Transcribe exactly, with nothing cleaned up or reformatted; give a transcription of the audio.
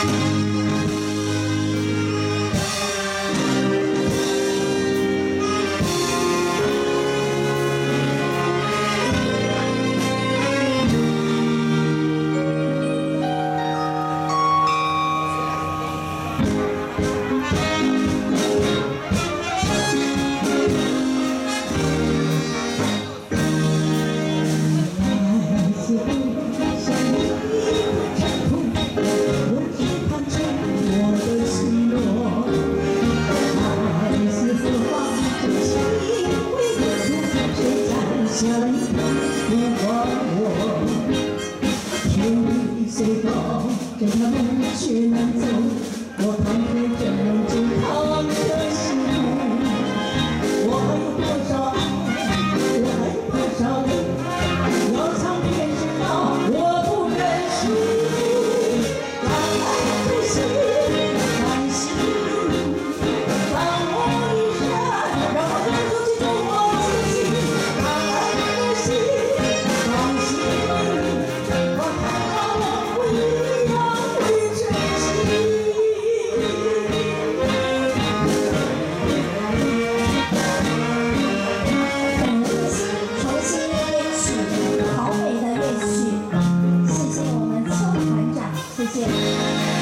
这条路却难走，我看见这人间坎坷心，我还有多少爱，我还有多少泪，要唱遍直到我不忍心。让爱的心甘心，让我一生，让我能够去做我自己。让爱的心甘心，我看到我不一样。 谢谢。